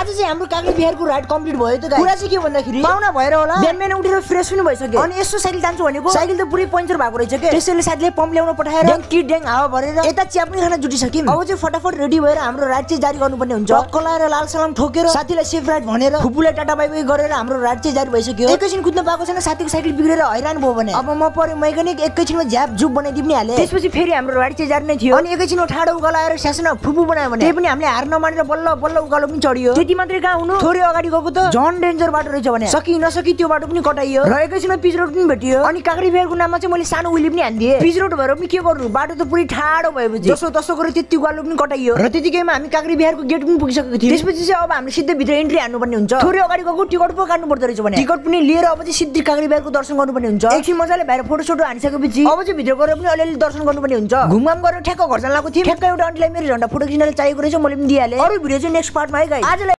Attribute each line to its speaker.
Speaker 1: आज चाहिँ हाम्रो कागली बिहारको राइड कम्प्लिट भयो त गाइस। कुरा चाहिँ के भन्दाखेरि पाउना भएर होला बिहान उठेर फ्रेस पनि भइसक्यो अनि यसो साइकल जान्छु भनेको साइकल त पुरै पञ्चर भएको रहेछ के। त्यसैले साथीले पम्प ल्याउन पठाएर ड्याङ हावा भरेर यता चिया पनि खान जुटिसक्यौं। अब चाहिँ फटाफट रेडी भएर हाम्रो राइड चाहिँ जारी गर्नुपर्ने हुन्छ। कलाएर लाल सलाम ठोकेर साथीलाई सेफ राइड भनेर फुपूलाई टाटा बाइ बाइ गरेर हाम्रो राइड चाहिँ जारी भइसक्यो। एकैछिन कुद्न पाएको छैन साथीको साइकल बिग्रेर हैरान भयो भने अब म परे मैकेनिक एकैछिनमा झ्याप जुप बनाइदिने हाले। त्यसपछि फेरि हाम्रो राइड चाहिँ जारी नै थियो अनि एकैछिनमा ठाडो उकालो आएर शासन फुपू बनायो भने त्यही पनि हामीले हार नमानेर बल्ल बल्ल उकालो पनि चढियो। त्यति मात्रै कहाँ हुनु थोरै अगाडि गएको त झन डेन्जर बाटो रहेछ भने सकी नसकी त्यो बाटो पनि कटाइयो र एकैछिनमा पिच रोड पनि भेटियो अनि कागडी बिहारको नाममा चाहिँ मैले सानो उइली पनि हान्दिए। पिच रोड भएर पनि के गर्नु बाटो त पुरै ठाडो भएपछि जसो तसो गरेर त्यति उकालो पनि कटाइयो र त्यतिकैमा हामी कागडी बिहारको गेट पनि पुगिसकेको थियौं। त्यसपछि चाहिँ अब हामीले सिधै भित्र एन्ट्री हान्नुपर्ने हुन्छ। थोरै अगाडि गएको टिकट पो काट्नु पर्दो रहेछ भने टिकट पनि लिएर अब चाहिँ सिधै कागडी बिहारको दर्शन गर्नुपर्ने हुन्छ। एकछिन मजाले बाहिर फोटो सोटो हानिसकेपछि अब चाहिँ भित्र गएर पनि अलिअलि दर्शन गर्नुपर्ने हुन्छ। घुमघाम गरेर ठ्याक्क घर जान लागेको थिएँ। ठ्याक्क एउटा आन्टीलाई मेरो झन्डा फोटो खिच्नलाई चाहिएको रहेछ मैले पनि दिइहालेँ। अरु भिडियो चाहिँ नेक्स्ट पार्टमा है गाइस। आज